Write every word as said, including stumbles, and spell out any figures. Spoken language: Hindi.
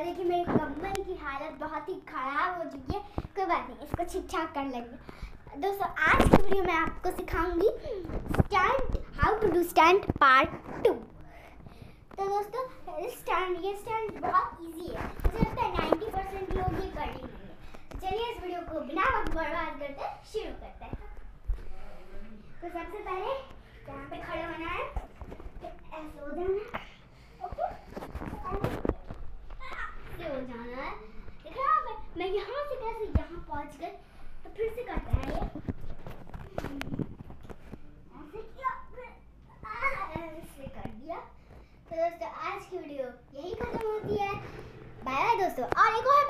और देखिए मेरे कम्बल की हालत बहुत ही खराब हो चुकी है। कोई बात नहीं, इसको ठीक ठाक कर लेंगे। दोस्तों आज की वीडियो में आपको सिखाऊंगी stand, how to do stand part two. तो दोस्तों स्टैंड, ये स्टैंड बहुत इजी है, मुझे लगता है नाइन्टी परसेंट लोग ये कर ही लेंगे। चलिए इस वीडियो को बिना वक्त बर्बाद करते शुरू करते हैं। तो सबसे पहले यहाँ पे खड़े होना है, ऐसे हो जाना है, हो जाना है। देखा मैं, मैं यहाँ से कैसे यहाँ पहुँच गई। तो फिर से करते हैं ये, ऐसे किया, ऐसे कर दिया। तो दोस्तों आज की वीडियो यही खत्म होती है। बाय बाय दोस्तों। और एक और